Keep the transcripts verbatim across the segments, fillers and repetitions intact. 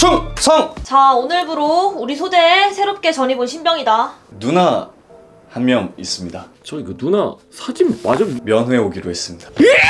충성! 자, 오늘부로 우리 소대에 새롭게 전입 온 신병이다. 누나 한 명 있습니다. 저기 그 누나 사진 마저 면회 오기로 했습니다.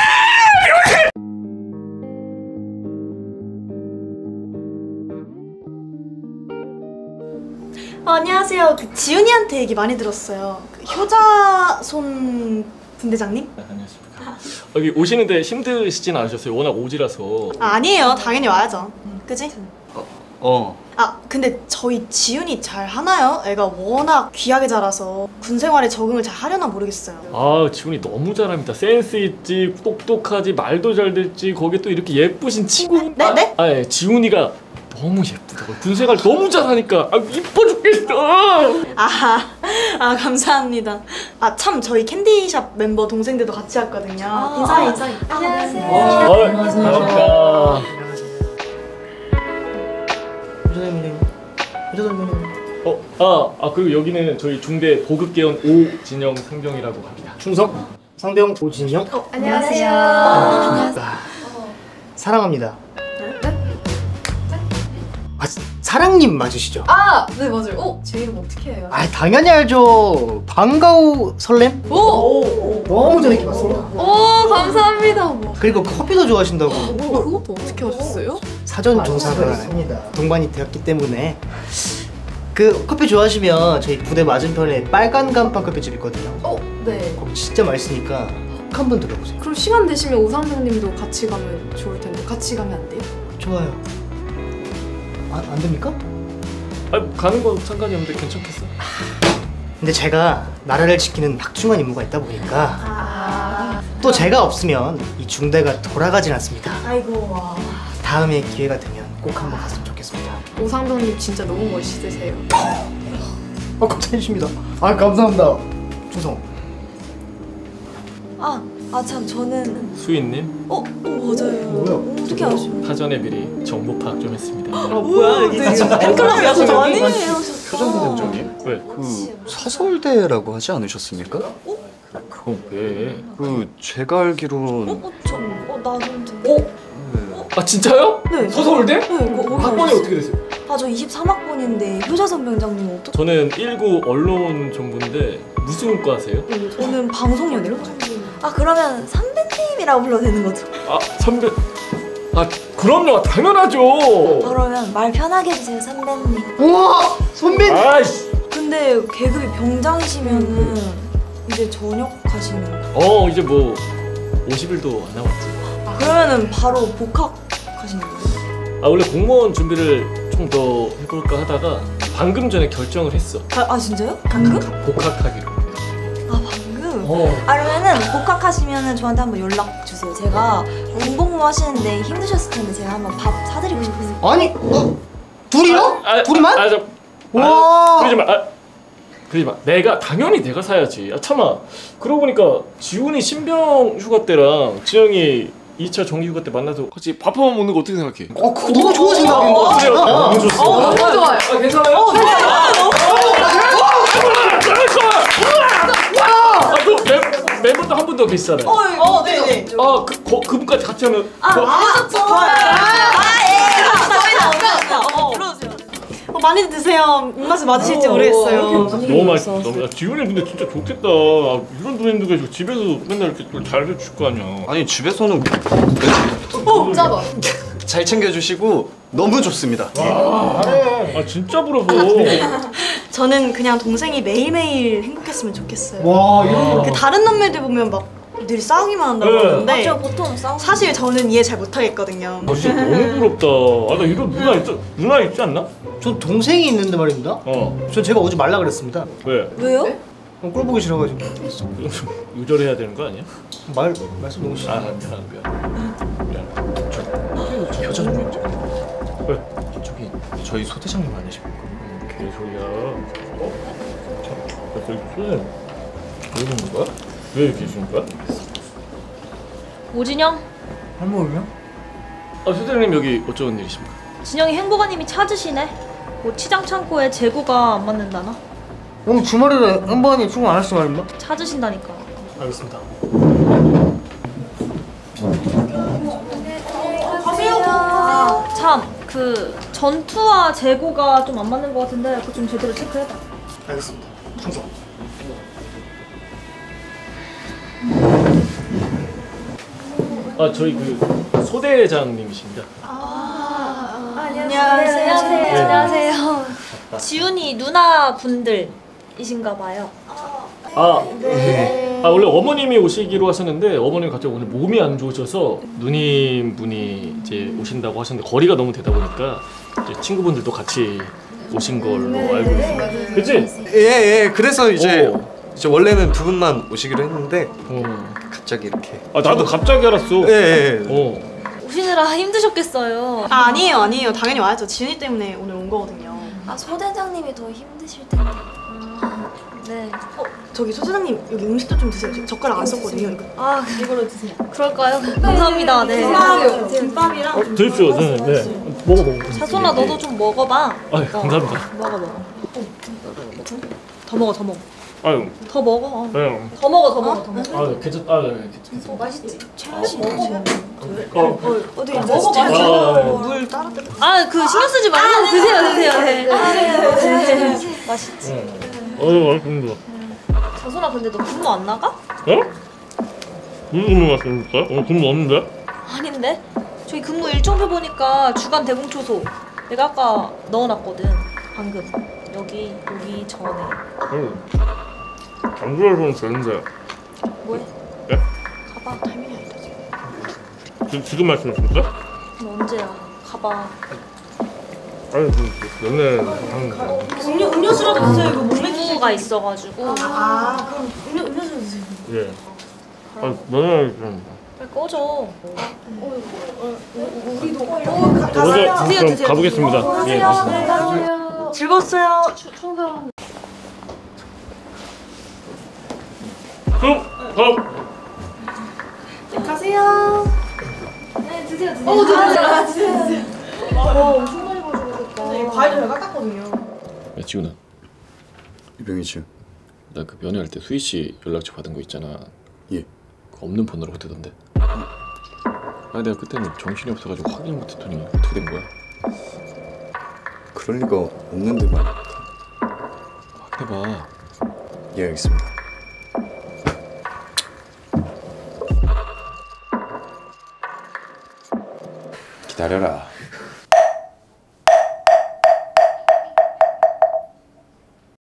어, 안녕하세요. 그 지훈이한테 얘기 많이 들었어요. 그 효자손 분대장님? 네, 안녕하십니까. 여기 오시는데 힘드시진 않으셨어요? 워낙 오지라서. 아, 아니에요. 당연히 와야죠. 그지? 어. 어. 아, 근데 저희 지훈이 잘 하나요? 애가 워낙 귀하게 자라서 군 생활에 적응을 잘 하려나 모르겠어요. 아, 지훈이 너무 잘합니다. 센스 있지, 똑똑하지, 말도 잘 듣지, 거기에 또 이렇게 예쁘신 친구. 네? 아, 네? 아, 예, 지훈이가 너무 예쁘다고. 군 생활 너무 잘하니까 아, 이뻐 죽겠어. 아, 아 감사합니다. 아, 참 저희 캔디샵 멤버 동생들도 같이 왔거든요. 아, 인사해, 아, 인사해. 안녕하세요. 어, 반갑습니다. 효자선배님, 효자선배님. 어, 아, 아 그리고 여기는 저희 중대 보급계원 오진영 상병이라고 합니다. 충성 상병 오진영. 어, 안녕하세요. 반갑습니다. 사랑합니다. 아, 사랑님 맞으시죠? 아! 네 맞아요. 어? 제 이름 어떻게 해요? 아, 당연히 알죠. 반가우 설렘? 오! 너무 재밌게 봤습니다. 오 감사합니다. 뭐. 그리고 커피도 좋아하신다고. 뭐 그것도 어떻게 하셨어요? 사전 조사가 동반이 되었기 때문에. 그 커피 좋아하시면 저희 부대 맞은편에 빨간 간판 커피집 있거든요. 어? 네. 거기 진짜 맛있으니까 꼭 한번 들어보세요. 그럼 시간 되시면 오상병님도 같이 가면 좋을 텐데 같이 가면 안 돼요? 좋아요. 아, 안 됩니까? 아, 가는 건 상관이 없는데 괜찮겠어? 근데 제가 나라를 지키는 막중한 임무가 있다 보니까 아, 또 제가 없으면 이 중대가 돌아가진 않습니다. 아이고, 와. 다음에 기회가 되면 꼭 한번 갔으면 좋겠습니다. 오상병님 진짜 너무 멋있으세요. 아, 감사해주십니다. 아, 감사합니다. 충성. 아, 아 참 저는 수인님, 어? 어 맞아요. 뭐야? 어떻게 아시죠? 사전에 미리 정보 파악 좀 했습니다. 아, 뭐야 여기 팬클럽이야 저 아니에요. 효자선생님, 왜? 그 사설대라고 하지 않으셨습니까? 그건 왜? 그 제가 알기론 어? 저, 어 나도 어? 아, 진짜요? 네. 서서울대? 네, 거, 거기 학번이 가셨어요. 어떻게 되세요? 아, 저 이십삼 학번인데 효자선 병장님 어떻게? 저는 일구 언론 정보인데 무슨 과 하세요? 저는 방송연예요. 아, 그러면 선배님이라고 불러도 되는 거죠? 아, 선배. 아, 그럼요. 당연하죠. 그러면 말 편하게 해주세요, 선배님. 우와! 선배님! 아이씨. 근데 계급이 병장이시면은 이제 전역하시는 거. 어, 이제 뭐 오십 일도 안 남았지. 아, 그러면은 바로 복학하시는 거예요? 아, 원래 공무원 준비를 좀 더 해볼까 하다가 방금 전에 결정을 했어. 아, 아 진짜요? 방금? 복학하기로. 아, 방금? 어. 아, 그러면은 복학하시면은 저한테 한번 연락 주세요. 제가 군복무 하시는데 힘드셨을 텐데 제가 한번 밥 사드리고 싶어요. 아니, 어? 둘이요? 아, 아, 둘이만? 아, 저, 와. 아, 그러지 마. 아, 그러지 마. 내가 당연히 내가 사야지. 아, 참아. 그러고 보니까 지훈이 신병 휴가 때랑 지영이 이 차 정기 휴가 때 만나서 같이 밥 한번 먹는 거 어떻게 생각해? 어, 그거 너무 좋은 생각인 것 어, 그래요? 같아요. 너무 좋습니다. 어 너무 좋아요. 아, 괜찮아요? 어, 좋아. 아, 또 멤버도 한 분 더 계시잖아요. 어, 네네. 아, 그, 거, 그분까지 같이 하면 아, 뭐- 아, 좋아요. 아, 예. 저희는 없어요. 어, 불러주세요. 어, 많이 드세요. 입맛에 맞으실지 모르겠어요. 너무 맛있어. 너무. 야, 지훈이 근데 진짜 좋겠다. 아, 이런 누님들과 있고 집에서 맨날 이렇게 잘 해줄 거 아니야. 아니 집에서는 진짜 봐. 잘 챙겨주시고 너무 좋습니다. 아, 진짜 부러워. 저는 그냥 동생이 매일매일 행복했으면 좋겠어요. 와, 이런 그 다른 남매들 보면 막 늘 싸우기만 한다고 네. 하는데 맞죠, 보통 싸우. 사실 저는 이해 잘 못하겠거든요. 아, 진짜 너무 부럽다. 아, 나 이런 누나 있 누나 있지 않나? 전 동생이 있는데 말입니다. 어. 전 제가 오지 말라 그랬습니다. 왜? 왜요? 어, 꼴 보기 싫어가지고. 유절해야 되는 거 아니야? 말, 말씀 너무 싫어. 아, 미안, 미안. 미안. 효자선생님, 왜? 저기 저희 소대장님 아니십니까? 개소리야. 어? 자, 저기 소장님 왜 이러는 거야? 왜 이렇게 주는 거야? 오진영, 할머니요? 아, 소장님 여기 어쩌는 일이십니까? 진영이 행보관님이 찾으시네. 뭐 치장 창고에 재고가 안 맞는다나? 오늘 주말에 한 번이 출근 안 했어 말입니다. 찾으신다니까. 알겠습니다. 가세요. 참, 그 전투와 재고가 좀 안 맞는 것 같은데 그거 좀 제대로 체크해봐. 알겠습니다. 충성. 아 저희 그 소대장님이십니다. 안녕하세요. 안녕하세요. 지훈이 누나 분들이신가 봐요. 아, 네. 아 원래 어머님이 오시기로 하셨는데 어머님 갑자기 오늘 몸이 안 좋으셔서 누님 분이 이제 오신다고 하셨는데 거리가 너무 되다 보니까 이제 친구분들도 같이 오신 걸로 알고 있습니다. 그치? 예, 예. 그래서 이제 오. 이제 원래는 두 분만 오시기로 했는데 어. 갑자기 이렇게. 아 나도 갑자기 알았어. 예, 예. 어. 오시느라 힘드셨겠어요. 아 아니에요 아니에요 당연히 와야죠. 지훈이 때문에 오늘 온 거거든요. 아 소대장님이 더 힘드실 텐데. 네. 어 저기 소대장님 여기 음식도 좀 드세요. 저 젓가락 안 썼거든요. 이거. 아 이걸로 드세요. 그럴까요? 감사합니다. 네. 김밥이랑 어, 드십시오. 네, 네. 먹어 먹어. 사소나 너도 좀 먹어봐. 아 감사합니다. 먹어 먹어. 더 먹어 더 먹어. 아유. 더 먹어. 네. 더 먹어 더 먹어 더 먹어. 아 괜찮. 아 네, 괜찮. 맛있지? 어. 어디 아, 물 따라 뜨. 아그 신경 쓰지 말고 드세요 드세요. 네. 네. 맛있지. 네. 어 맛있습니다. 사소나 근데 너 근무 안 나가? 어? 무슨 근무 말씀입니까? 오늘 근무 없는데? 아닌데? 저기 근무 일정표 보니까 주간 대공초소 내가 아까 넣어놨거든. 방금 여기 여기 전에. 응. 안 그래서는 되는데. 뭐해? 예? 가봐. 타이밍이 아니다 지금. 지금 지금 말씀하십니까? 그럼 언제야? 가봐. 아니 그 연애 하는 음료 음료수라도 드세요. 이거 못 먹. 근무가 있어가지고. 아 그럼 음료 음료수 드세요. 예. 아 연애 좀. 빨리 꺼져. 먼저 드세요, 그럼 드세요. 가보겠습니다. 예. 알겠습니다. 즐거웠어요. 그럼 가. 가세요. 네 드세요 드세요. 어 드세요. 드세요. 엄청 많이 가져오셨다. 과일도 잘 깎았거든요. 야 지훈아, 이병이지. 나 그 면회할 때 수희 씨 연락처 받은 거 있잖아. 예. 그 없는 번호라고 뜨던데. 아 내가 그때는 정신이 없어가지고 확인 못했더니 어떻게 된 거야? 그럴 리가 없는데 말이야. 확인해봐. 예, 알겠습니다. 기다려라.